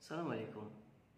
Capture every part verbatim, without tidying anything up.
السلام عليكم.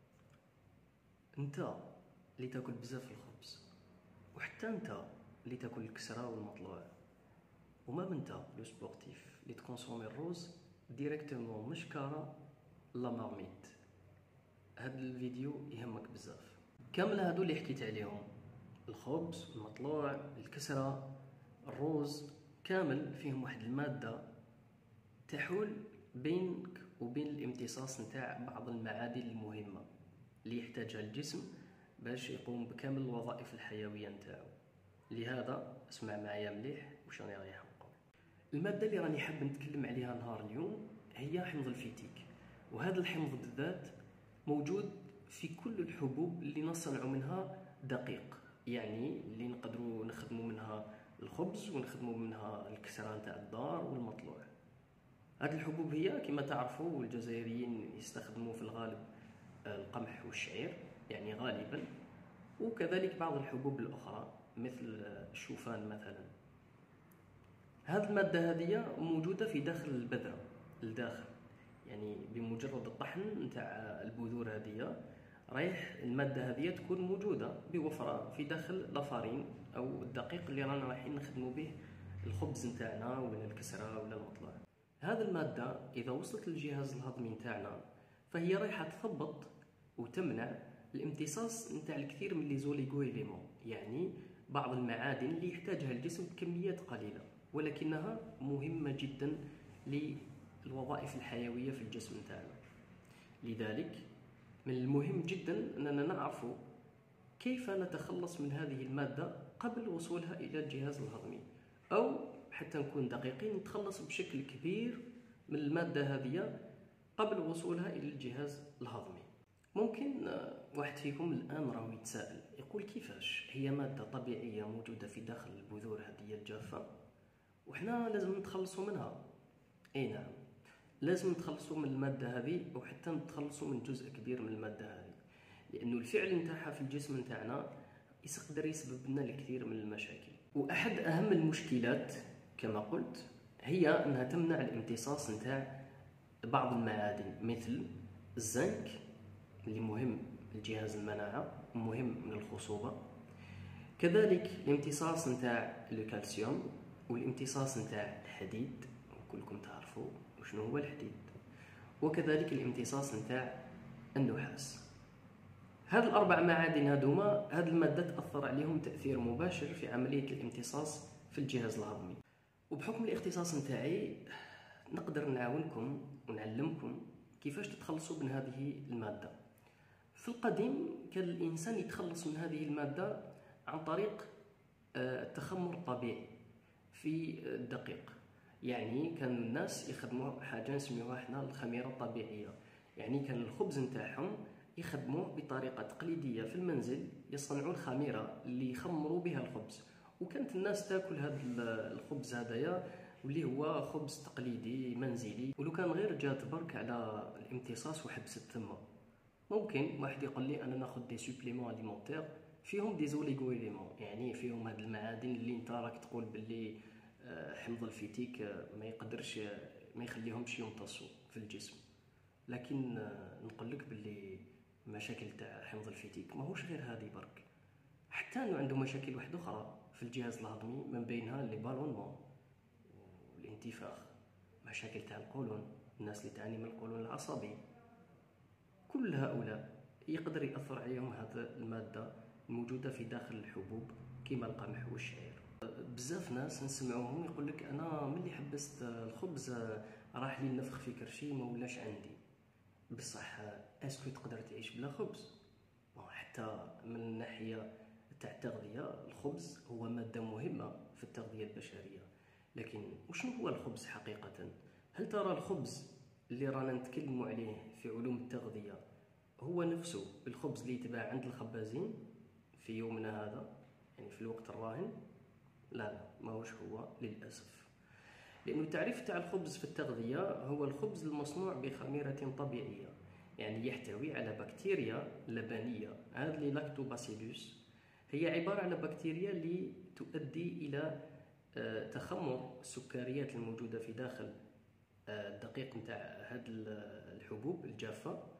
انت اللي تاكل بزاف الخبز، وحتى انت اللي تاكل الكسره والمطلوع، وما انت لو سبورتيف اللي تكونسومي الروز ديريكتومون مش كارا لا مارميت، هاد الفيديو يهمك بزاف. كامل هادو اللي حكيت عليهم، الخبز، المطلوع، الكسره، الروز، كامل فيهم واحد الماده تحول بينك وبين الامتصاص نتاع بعض المعادن المهمه اللي يحتاجها الجسم باش يقوم بكامل الوظائف الحيويه نتاعو. لهذا اسمع معايا مليح واش راني رايح نقول. الماده اللي راني حاب نتكلم عليها نهار اليوم هي حمض الفيتيك، وهذا الحمض بالذات موجود في كل الحبوب اللي نصنع منها دقيق، يعني اللي نقدروا نخدموا منها الخبز ونخدموا منها الكسرة نتاع الدار والمطلوع. هذه الحبوب هي كما تعرفوا الجزائريين يستخدموا في الغالب القمح والشعير يعني غالبا، وكذلك بعض الحبوب الأخرى مثل الشوفان مثلا. هذه المادة هذه موجودة في داخل البذرة الداخل، يعني بمجرد الطحن نتاع البذور هذه رايح المادة هذه تكون موجودة بوفرة في داخل لافارين أو الدقيق اللي رانا رايحين نخدموا به الخبز نتاعنا ولا الكسرة ولا المطلوع. هذه المادة إذا وصلت للجهاز الهضمي نتاعنا فهي رايحة تثبط وتمنع الامتصاص نتاع الكثير من لي زوليغو إليمون، يعني بعض المعادن اللي يحتاجها الجسم بكميات قليلة ولكنها مهمة جدا للوظائف الحيوية في الجسم نتاعنا. لذلك من المهم جدا أننا نعرف كيف نتخلص من هذه المادة قبل وصولها إلى الجهاز الهضمي، أو حتى نكون دقيقين نتخلص بشكل كبير من المادة هذه قبل وصولها إلى الجهاز الهضمي. ممكن واحد فيكم الآن راهو يتساءل يقول كيفاش هي مادة طبيعية موجودة في داخل البذور هذه الجافة وحنا لازم نتخلصوا منها؟ أي نعم، لازم نتخلصوا من المادة هذه وحتى نتخلصوا من جزء كبير من المادة هذه، لأنه الفعل نتاعها في الجسم نتاعنا يقدر يسبب لنا الكثير من المشاكل. وأحد أهم المشكلات كما قلت هي أنها تمنع الامتصاص نتاع بعض المعادن مثل الزنك اللي مهم لجهاز المناعة ومهم من الخصوبة، كذلك الامتصاص نتاع الكالسيوم والامتصاص نتاع الحديد، وكلكم تعرفوا وشنو هو الحديد، وكذلك الامتصاص نتاع النحاس. هذه الأربع معادن هذوما هذه المادة تأثر عليهم تأثير مباشر في عملية الامتصاص في الجهاز الهضمي. وبحكم الاختصاص نتاعي نقدر نعاونكم ونعلمكم كيفاش تتخلصوا من هذه المادة. في القديم كان الإنسان يتخلص من هذه المادة عن طريق التخمر الطبيعي في الدقيق، يعني كان الناس يخدموا حاجة نسميوها احنا الخميرة الطبيعية، يعني كان الخبز نتاعهم يخدموه بطريقة تقليدية في المنزل، يصنعوا الخميرة اللي يخمروا بها الخبز، وكانت الناس تاكل هذا الخبز هذايا واللي هو خبز تقليدي منزلي. ولو كان غير جات برك على الامتصاص وحبس التمه، ممكن واحد يقول لي انا ناخذ دي سوبليمون اليمونتير فيهم دي زوليغو إليمون، يعني فيهم هاد المعادن اللي انت راك تقول باللي حمض الفيتيك ما يقدرش ما يخليهمش يمتصوا في الجسم. لكن نقول لك باللي مشاكل تاع حمض الفيتيك ماهوش غير هذه برك، حتى انه عنده مشاكل واحده اخرى في الجهاز الهضمي، من بينها لي بالونمون والانتفاخ، مشاكل تاع القولون، الناس اللي تعاني من القولون العصبي، كل هؤلاء يقدر يأثر عليهم هذا المادة الموجودة في داخل الحبوب كما القمح والشعير. بزاف ناس نسمعوهم يقول لك انا ملي حبست الخبز راح لي النفخ في كرشي ما ولاش عندي. بصح اسكو تقدر تعيش بلا خبز؟ حتى من الناحية تاع التغذية الخبز هو مادة مهمة في التغذية البشرية، لكن وشنو هو الخبز حقيقة؟ هل ترى الخبز اللي رانا نتكلموا عليه في علوم التغذية هو نفسه الخبز اللي يتباع عند الخبازين في يومنا هذا، يعني في الوقت الراهن؟ لا لا، ماهوش هو للأسف. لأنه التعريف تاع الخبز في التغذية هو الخبز المصنوع بخميرة طبيعية، يعني يحتوي على بكتيريا لبنية، هذه اللي لاكتوباسيلوس هي عبارة على بكتيريا اللي تؤدي إلى تخمر السكريات الموجودة في داخل الدقيق نتاع هذه الحبوب الجافة،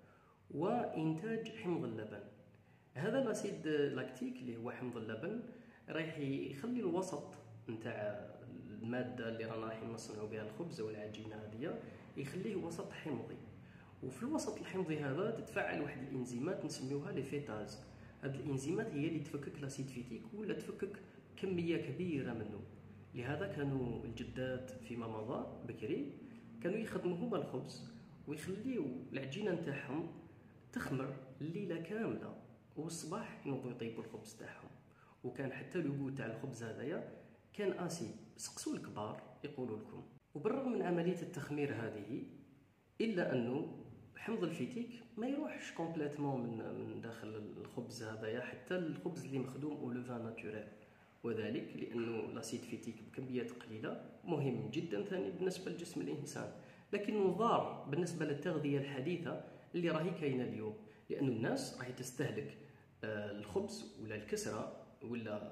وانتاج حمض اللبن. هذا الاسيد لاكتيك اللي هو حمض اللبن رايح يخلي الوسط نتاع الماده اللي رانا رايحين نصنعوا بها الخبز والعجينه هذه يخليه وسط حمضي. وفي الوسط الحمضي هذا تتفاعل واحد الانزيمات نسميوها لي فيتاز. هاد الانزيمات هي اللي تفكك لاسيد فيتيك ولا تفكك كميه كبيره منه. لهذا كانوا الجدات فيما مضى بكري كانوا يخدموا هما الخبز ويخليو العجينه نتاعهم تخمر الليله كامله، والصباح ينوضوا يطيبوا الخبز تاعهم. وكان حتى لوغو تاع الخبز هذايا كان اسي. سقسوا الكبار يقولوا لكم. وبالرغم من عمليه التخمير هذه الا انه حمض الفيتيك ما يروحش كومبليتمون من من داخل الخبز هذايا، حتى الخبز اللي مخدوم او لو فان ناتوريل، وذلك لانه لاسيد فيتيك بكميات قليله مهم جدا ثاني بالنسبه لجسم الانسان، لكنه ضار بالنسبه للتغذيه الحديثه اللي راهي كاينه اليوم، لأن الناس راهي تستهلك الخبز ولا الكسرة ولا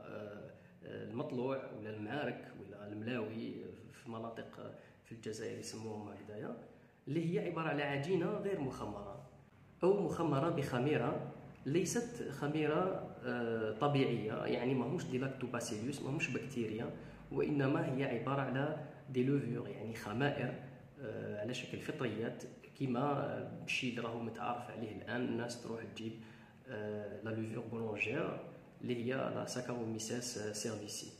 المطلوع ولا المعارك ولا الملاوي في مناطق في الجزائر يسموهم هكذايا، اللي هي عبارة على عجينة غير مخمرة أو مخمرة بخميرة ليست خميرة طبيعية، يعني ماهوش دي لاكتوباسيليوس، ماهوش بكتيريا، وإنما هي عبارة على دي لوفور، يعني خمائر على شكل فطريات، كيما الشيء اللي راهو متعارف عليه الان. الناس تروح تجيب لا لوفور بولونجير اللي هي لا ساكاروميسيس سيرفيسي.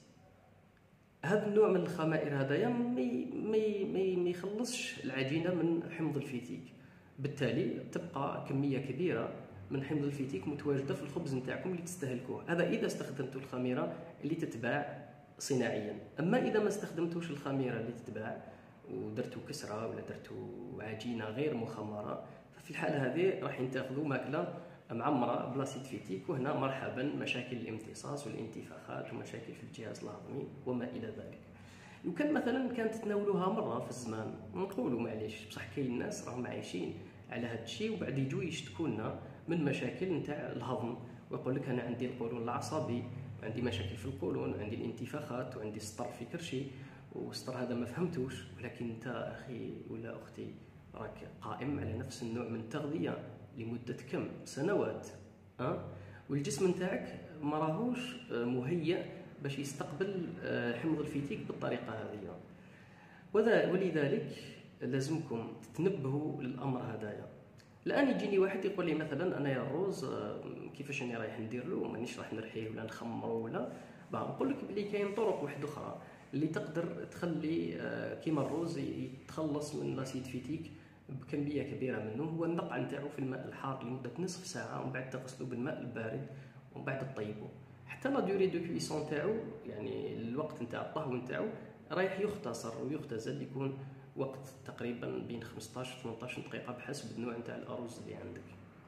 هذا النوع من الخمائر هذايا مي مي مي ما يخلصش العجينه من حمض الفيتيك، بالتالي تبقى كميه كبيره من حمض الفيتيك متواجده في الخبز نتاعكم اللي تستهلكوه. هذا اذا استخدمتوا الخميره اللي تتباع صناعيا. اما اذا ما استخدمتوش الخميره اللي تتباع ودرتوا كسره ولا درتوا عجينه غير مخمره، ففي الحاله هذه راح تاخذوا ماكله معمره بلاسيد فيتيك، وهنا مرحبا مشاكل الامتصاص والانتفاخات ومشاكل في الجهاز الهضمي وما الى ذلك. لو كان مثلا كانت تناولوها مره في الزمان نقولوا معليش، بصح كاين ناس راهم عايشين على هذا الشيء وبعد يجوا يشتكوا لنا من مشاكل نتاع الهضم، ويقول لك انا عندي القولون العصبي وعندي مشاكل في القولون وعندي الانتفاخات وعندي السطر في كرشي، والسطر هذا ما فهمتوش، ولكن انت اخي ولا اختي راك قائم على نفس النوع من التغذيه لمده كم سنوات، أه؟ والجسم نتاعك ما راهوش مهيأ باش يستقبل حمض الفيتيك بالطريقه هذه، ولذلك لازمكم تتنبهوا للامر هذايا. الان يجيني واحد يقول لي مثلا انا يا الروز كيفاش راني رايح ندير له، مانيش راح نرحيه ولا نخمره ولا، نقول لك بلي كاين طرق واحده اخرى اللي تقدر تخلي كيما الروز يتخلص من لاسيد فيتيك بكميه كبيره منه. هو النقع نتاعو في الماء الحار لمده نصف ساعه، ومن بعد تغسلو بالماء البارد، ومن بعد تطيبو حتى لا دوري دو كويسون تاعو، يعني الوقت نتاع الطهو نتاعو رايح يختصر ويختزل، يكون وقت تقريبا بين خمسطاش و ثمنطاش دقيقه بحسب النوع نتاع الارز اللي عندك.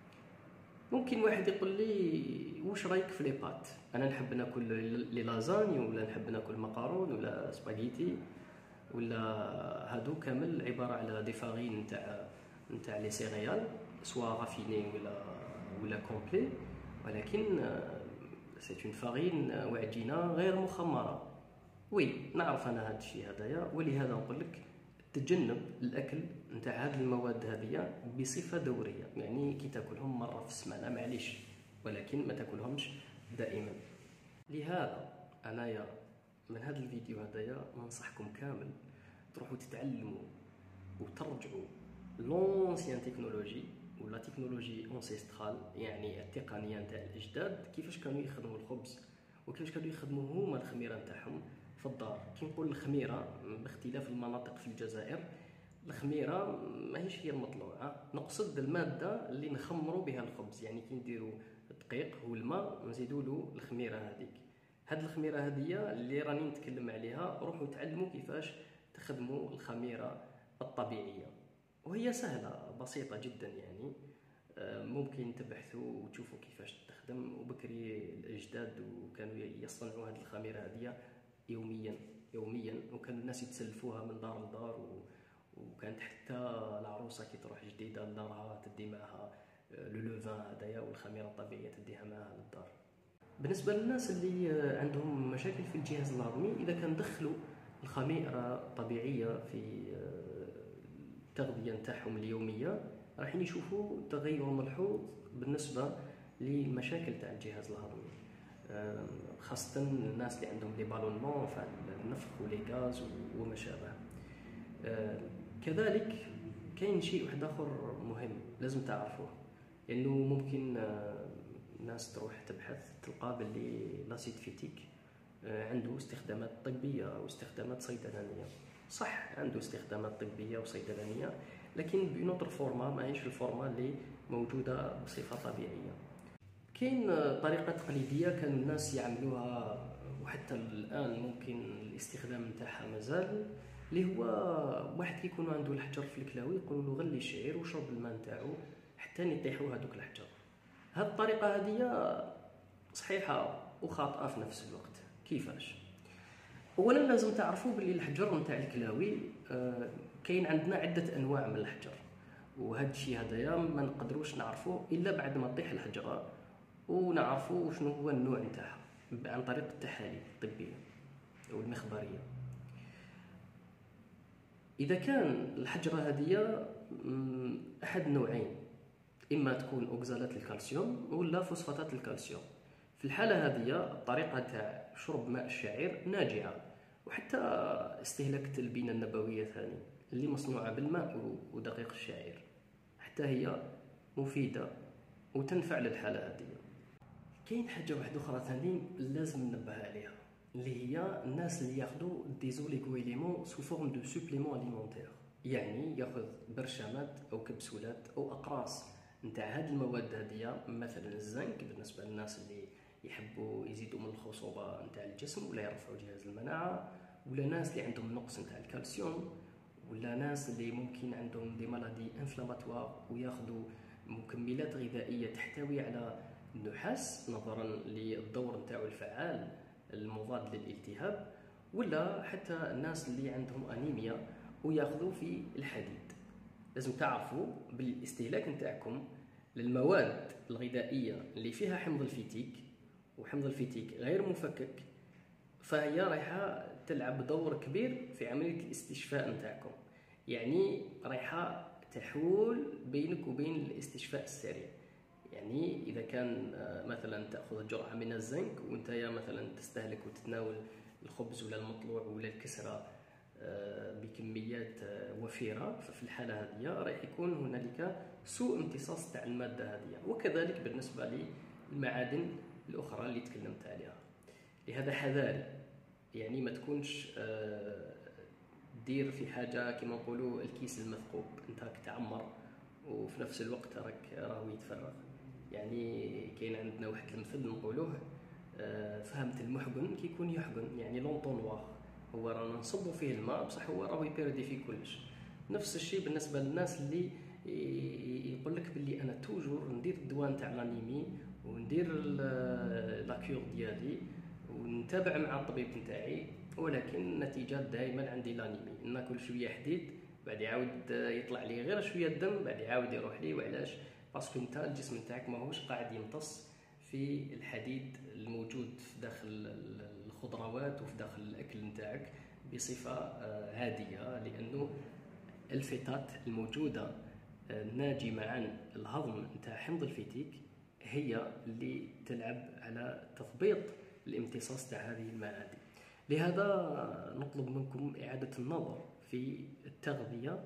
ممكن واحد يقول لي واش رايك في لي بات؟ انا نحب ناكل لي لازاني ولا نحب ناكل مقارون ولا سباغيتي ولا هادو كامل عباره على دي فارين نتاع نتاع لي سيريال سوا رافيني ولا ولا كومبلي، ولكن سي اون فارين وعجينه غير مخمره. وي نعرف انا هذا الشيء هذايا، ولهذا نقول لك تجنب الاكل نتاع هذه المواد هذه بصفه دوريه، يعني كي تاكلهم مره في السمانه معليش، ولكن ما تاكلهمش دائما. لهذا انايا من هذا الفيديو هذايا ننصحكم كامل تروحوا تتعلموا وترجعوا لونسيان تكنولوجي ولا تكنولوجي اونسيسترال، يعني التقنيه نتاع الاجداد، كيفاش كانوا يخدموا الخبز وكيفاش كانوا يخدموا هما الخميره نتاعهم في الدار. كي نقول الخميره باختلاف المناطق في الجزائر، الخميره ماهيش هي المطلوعه، نقصد الماده اللي نخمروا بها الخبز، يعني كي نديروا الدقيق والماء نزيدوا له الخميره هذيك. هاد الخميره هذه اللي راني نتكلم عليها، روحوا تعلموا كيفاش تخدموا الخميره الطبيعيه، وهي سهله بسيطه جدا، يعني ممكن تبحثوا وتشوفوا كيفاش تخدم. وبكري الاجداد وكانوا يصنعوا هذه الخميره هذه يوميا يوميا وكانوا الناس يتسلفوها من دار لدار، وكانت حتى العروسه كي تروح جديده لدارها تدي معها لو لوفان هذايا والخميره الطبيعيه تديها معها للدار. بالنسبه للناس اللي عندهم مشاكل في الجهاز الهضمي، اذا كان دخلوا الخميره الطبيعيه في التغذيه نتاعهم اليوميه رايحين يشوفوا تغير ملحوظ بالنسبه للمشاكل تاع الجهاز الهضمي، خاصه الناس اللي عندهم لي بالونمون فعل النفخ ولي غاز وما شابه. كذلك كاين شيء واحد اخر مهم لازم تعرفوه، لانه ممكن الناس تروح تبحث تلقى باللي لاسيد فيتيك عنده استخدامات طبيه او استخدامات صيدلانيه. صح عنده استخدامات طبيه وصيدلانيه، لكن بنوتر فورما، ماهيش في الفورما اللي موجوده بصفه طبيعيه. كاين طريقه تقليديه كانوا الناس يعملوها وحتى الان ممكن الاستخدام نتاعها مازال، اللي هو واحد كيكون عنده الحجر في الكلاوي يقولوا له غلي الشعير وشرب الماء نتاعو حتى يطيحوا هذوك الحجر. هذه الطريقه هذه صحيحه وخاطئه في نفس الوقت. كيفاش؟ اولا لازم تعرفوا باللي الحجر نتاع الكلاوي آه كاين عندنا عده انواع من الحجر، وهذا الشيء هذايا ما نقدروش نعرفوه الا بعد ما تطيح الحجره ونعرفوا شنو هو النوع نتاعها عن طريق التحاليل الطبيه او المخبريه. اذا كان الحجره هذه احد نوعين، اما تكون اوكزالات الكالسيوم ولا فوسفاتات الكالسيوم، في الحاله هذه الطريقه تاع شرب ماء الشعير ناجعه، وحتى استهلاك التلبينه النبويه ثاني اللي مصنوعه بالماء ودقيق الشعير حتى هي مفيده وتنفع للحاله هذه. كاين حاجه واحده اخرى ثاني لازم ننبه عليها، اللي هي الناس اللي ياخذوا دي زوليغويليمون سو فورم دو سوبليمون اليمونتير، يعني ياخذ برشامات او كبسولات او اقراص نتاع هذه المواد هذه، مثلا الزنك بالنسبه للناس اللي يحبوا يزيدوا من الخصوبه نتاع الجسم ولا يرفعوا جهاز المناعه، ولا ناس اللي عندهم نقص نتاع الكالسيوم، ولا ناس اللي ممكن عندهم دي مالادي انفلاماتوار وياخذوا مكملات غذائيه تحتوي على النحاس نظرا للدور نتاعو الفعال المضاد للالتهاب، ولا حتى الناس اللي عندهم انيميا وياخذوا في الحديد. لازم تعرفوا بالاستهلاك نتاعكم للمواد الغذائيه اللي فيها حمض الفيتيك، وحمض الفيتيك غير مفكك، فهي رايحه تلعب دور كبير في عمليه الاستشفاء نتاعكم، يعني رايحه تحول بينك وبين الاستشفاء السريع. يعني اذا كان مثلا تاخذ جرعه من الزنك وانت مثلا تستهلك وتتناول الخبز ولا المطلوع ولا الكسره بكميات وفيره، ففي الحاله هذه راح يكون هنالك سوء امتصاص تاع الماده هذه، وكذلك بالنسبه للمعادن الاخرى اللي تكلمت عليها. لهذا حذاري، يعني ما تكونش دير في حاجه كما نقولوا الكيس المثقوب، انت راك تعمر وفي نفس الوقت راك راهو يتفرغ. يعني كاين عندنا واحد المثل نقولوه فهمت المحقن كيكون يحقن، يعني لونطونوار هو رانا نصبوا فيه الماء بصح هو راهو يبيردي فيه كلش. نفس الشيء بالنسبه للناس اللي يقول لك باللي انا توجور ندير الدواء نتاع لانيمي وندير لاكيور ديالي ونتابع مع الطبيب نتاعي، ولكن النتيجه دائما عندي لانيمي، ناكل شويه حديد بعد يعاود يطلع لي غير شويه الدم بعد يعاود يروح لي. وعلاش؟ باسكو انت الجسم نتاعك ماهوش قاعد يمتص في الحديد الموجود في داخل الخضروات وفي داخل الاكل نتاعك بصفه هاديه، لانه الفيتات الموجوده الناجمه عن الهضم نتاع حمض الفيتيك هي اللي تلعب على تثبيط الامتصاص تاع هذه المعادن. لهذا نطلب منكم اعاده النظر في التغذيه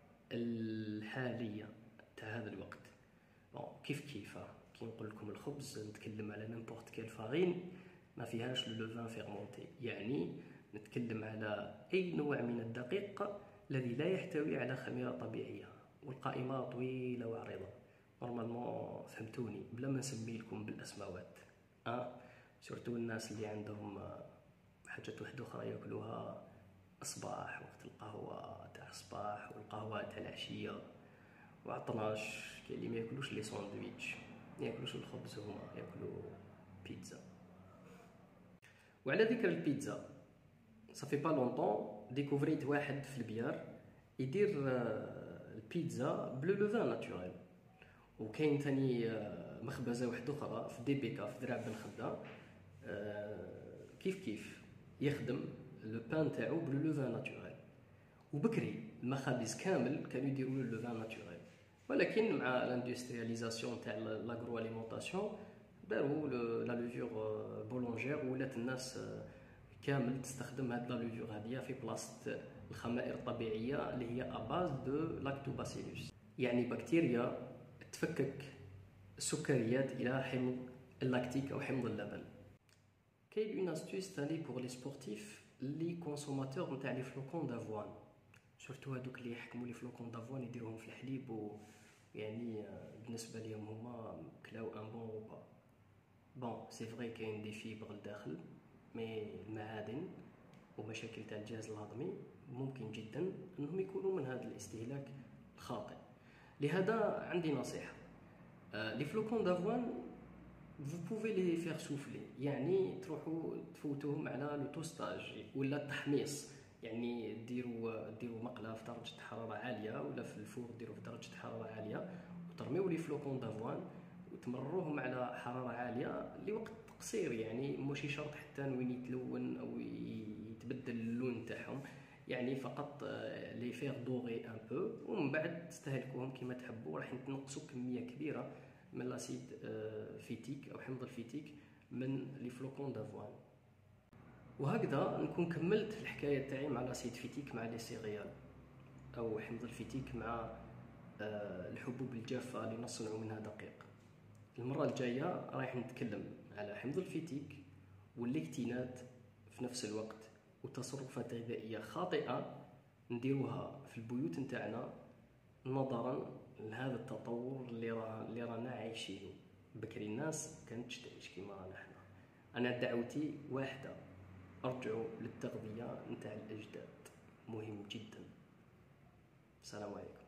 الحاليه تاع هذا الوقت. كيف كيف كي نقول لكم الخبز نتكلم على نيمبورت كيل فارين ما فيهاش لوفان فيرمونتي، يعني نتكلم على اي نوع من الدقيق الذي لا يحتوي على خميره طبيعيه، والقائمه طويله وعريضه. نورمالمون فهمتوني بلا ما نسمي لكم بالاسماوات. اه سورتو الناس اللي عندهم حاجات واحده اخرى ياكلوها الصباح وقت القهوه تاع الصباح والقهوه تاع العشيه وعطناش. كاين اللي ما ياكلوش لي ساندويتش، ما ياكلوش الخبز، هما ياكلوا بيتزا. وعلى ذكر البيتزا، صافي با لونطون ديكوفريت واحد في البيار يدير البيتزا بلو لوفان ناتوريل. وكاين ثاني مخبزه واحده اخرى في دي بيكا في درع بن خدام كيف كيف يخدم لو بان تاعو بلو لوفان ناتوريل. وبكري المخابز كامل كانوا يديروا له لوفان ناتوريل. ولكن مع لاندسترياليزاسيون تاع لاغرو اليمونطاسيون داروا لا لوفور بولونجير، ولات الناس كامل تستخدم هاد لا لوفور هاديه في بلاصه الخمائر الطبيعيه اللي هي اباز دو لاكتوباسيلوس، يعني بكتيريا تفكك السكريات الى حمض اللاكتيك او حمض اللبن. كاين اون استوس تاني بوغ لي سبورتيف لي كونسوماتور نتاع لي فلوكون دافوان، سورتو هادوك اللي يحكموا لي فلوكون دافوان يديروهم في الحليب، و يعني بالنسبه ليهم هما كلاو ان بون روبا. بون سي فري كاين دي فيبر لداخل، مي المعادن ومشاكل تاع الجهاز الهضمي ممكن جدا انهم يكونوا من هذا الاستهلاك الخاطئ. لهذا عندي نصيحه، لي فلوكون دافوان vous pouvez les faire souffler، يعني تروحوا تفوتوهم على لو توستاج ولا التحميص، يعني ديروا ديروا مقله في درجه حراره عاليه ولا في الفور ديروا في درجه حراره عاليه، وترميو لي فلوكون دافوان وتمرروهم على حراره عاليه لوقت قصير، يعني ماشي شرط حتى وين يتلون او يتبدل اللون تاعهم، يعني فقط لي فيغ دوغي ان بو، ومن بعد تستهلكوهم كما تحبوا. راح تنقصوا كميه كبيره من لاسيد فيتيك او حمض الفيتيك من لي فلوكون دافوان. وهكذا نكون كملت الحكايه تاعي مع لاسيد فيتيك مع لي سيريال او حمض الفيتيك مع الحبوب الجافه اللي نصنعوا منها دقيق. المره الجايه رايح نتكلم على حمض الفيتيك والليكتينات في نفس الوقت، وتصرفات غذائيه خاطئه نديروها في البيوت نتاعنا نظرا لهذا التطور اللي راه اللي رانا عايشينه. بكري الناس كانت تعيش كيما رانا حنا. انا دعوتي واحده، ارجعوا للتغذيه نتاع الاجداد، مهم جدا. السلام عليكم.